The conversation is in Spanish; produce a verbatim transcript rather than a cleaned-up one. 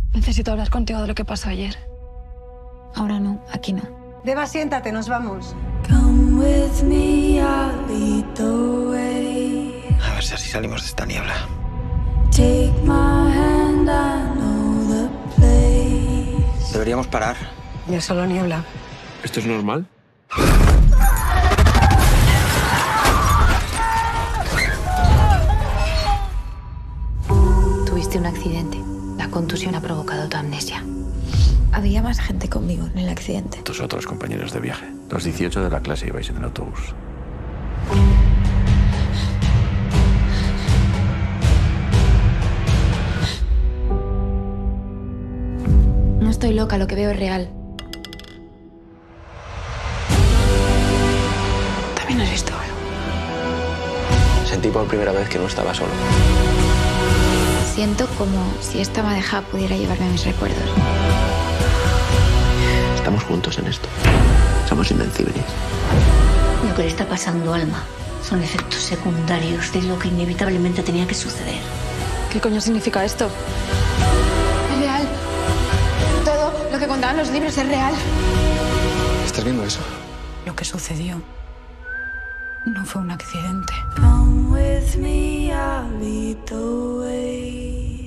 Necesito hablar contigo de lo que pasó ayer. Ahora no, aquí no. Deba, siéntate, nos vamos. Come with me, I'll lead the way. A ver si así salimos de esta niebla. Take my hand, I know the place. Deberíamos parar. Ya solo niebla. ¿Esto es normal? Tuviste un accidente. La contusión ha provocado tu amnesia. Había más gente conmigo en el accidente. Tus otros compañeros de viaje. Los dieciocho de la clase ibais en el autobús. No estoy loca, lo que veo es real. También has visto algo. Sentí por primera vez que no estaba solo. Siento como si esta madeja pudiera llevarme mis recuerdos. Estamos juntos en esto. Somos invencibles. Lo que le está pasando a Alma son efectos secundarios de lo que inevitablemente tenía que suceder. ¿Qué coño significa esto? Es real. Todo lo que contaban los libros es real. ¿Estás viendo eso? Lo que sucedió no fue un accidente. Come with me, I'll lead the way.